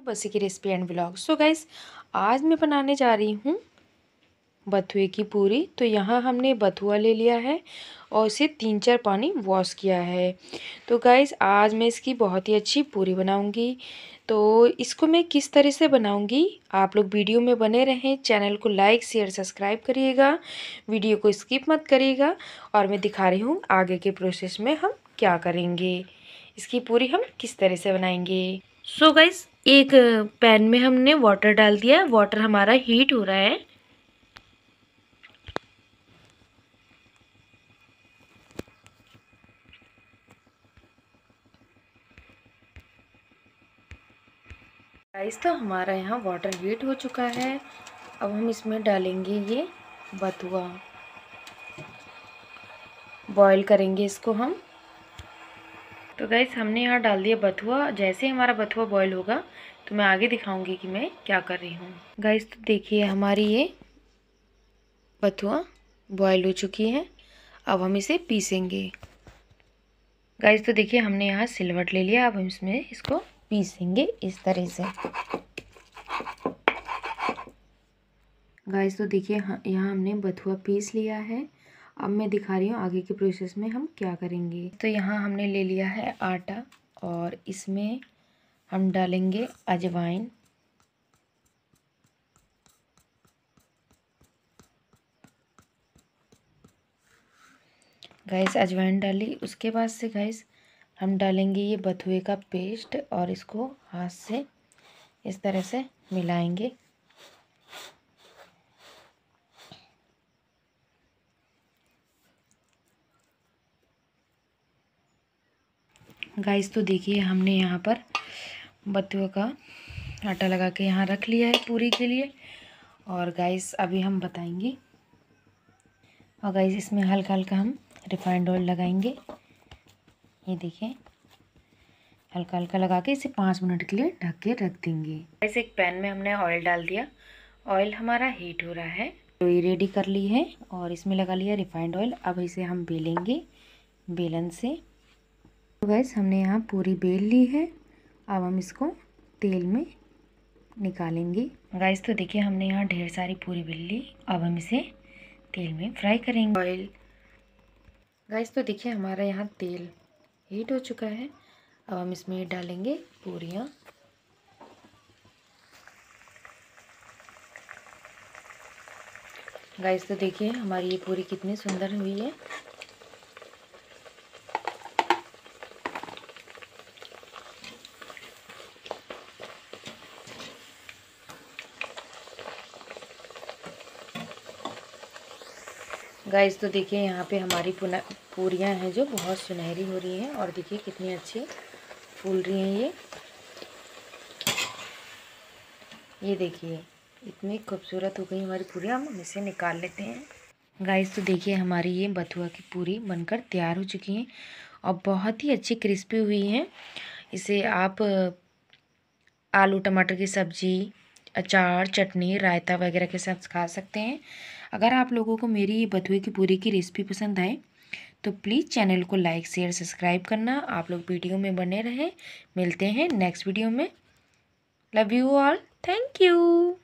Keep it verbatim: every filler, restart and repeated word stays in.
बसी की recipe and vlog. So guys, आज मैं बनाने जा रही हूँ बथुए की पूरी। तो यहाँ हमने बथुआ ले लिया है और इसे तीन चार पानी वॉश किया है। तो गाइस, आज मैं इसकी बहुत ही अच्छी पूरी बनाऊँगी। तो इसको मैं किस तरह से बनाऊँगी, आप लोग वीडियो में बने रहें। चैनल को लाइक शेयर सब्सक्राइब करिएगा, वीडियो को स्किप मत करिएगा। और मैं दिखा रही हूँ आगे के प्रोसेस में हम क्या करेंगे, इसकी पूरी हम किस तरह से बनाएंगे। सो so गाइस, एक पैन में हमने वाटर डाल दिया। वाटर हमारा हीट हो रहा है। गाइस, तो हमारा यहाँ वाटर हीट हो चुका है। अब हम इसमें डालेंगे ये बथुआ, बॉईल करेंगे इसको हम। तो गाइस, हमने यहाँ डाल दिया बथुआ। जैसे ही हमारा बथुआ बॉईल होगा तो मैं आगे दिखाऊंगी कि मैं क्या कर रही हूँ। गाइस, तो देखिए हमारी ये बथुआ बॉईल हो चुकी है। अब हम इसे पीसेंगे। गाइस, तो देखिए हमने यहाँ सिलवट ले लिया। अब हम इसमें इसको पीसेंगे इस तरह से। गाइस, तो देखिए यहाँ हमने बथुआ पीस लिया है। अब मैं दिखा रही हूँ आगे के प्रोसेस में हम क्या करेंगे। तो यहाँ हमने ले लिया है आटा और इसमें हम डालेंगे अजवाइन। गाइस, अजवाइन डाली। उसके बाद से गाइस हम डालेंगे ये बथुए का पेस्ट और इसको हाथ से इस तरह से मिलाएंगे। गाइस, तो देखिए हमने यहाँ पर बथुए का आटा लगा के यहाँ रख लिया है पूरी के लिए। और गाइस, अभी हम बताएंगे। और गाइस, इसमें हल्का हल्का हम रिफाइंड ऑयल लगाएंगे। ये देखिए हल्का हल्का लगा के इसे पाँच मिनट के लिए ढक के रख देंगे। गाइस, एक पैन में हमने ऑयल डाल दिया। ऑयल हमारा हीट हो रहा है। तो ये रेडी कर ली है और इसमें लगा लिया रिफाइंड ऑयल। अब इसे हम बेलेंगे बेलन से। तो गाइस, हमने यहाँ पूरी बेल ली है। अब हम इसको तेल में निकालेंगे। गाइस, तो देखिए हमने यहाँ ढेर सारी पूरी बेल ली। अब हम इसे तेल में फ्राई करेंगे। ऑयल। गाइस, तो देखिए हमारा यहाँ तेल हीट हो चुका है। अब हम इसमें डालेंगे पूरियाँ। गाइस, तो देखिए हमारी ये पूरी कितनी सुंदर हुई है। गाइस, तो देखिए यहाँ पे हमारी पूरियाँ हैं जो बहुत सुनहरी हो रही हैं। और देखिए कितनी अच्छी फूल रही हैं ये ये देखिए इतनी खूबसूरत हो गई हमारी पूरियाँ। हम इसे निकाल लेते हैं। गाइस, तो देखिए हमारी ये बथुआ की पूरी बनकर तैयार हो चुकी हैं और बहुत ही अच्छी क्रिस्पी हुई हैं। इसे आप आलू टमाटर की सब्ज़ी, अचार, चटनी, रायता वगैरह के साथ खा सकते हैं। अगर आप लोगों को मेरी ये बथुए की पूरी की रेसिपी पसंद आए तो प्लीज़ चैनल को लाइक शेयर सब्सक्राइब करना। आप लोग वीडियो में बने रहें। मिलते हैं नेक्स्ट वीडियो में। Love you all. Thank you.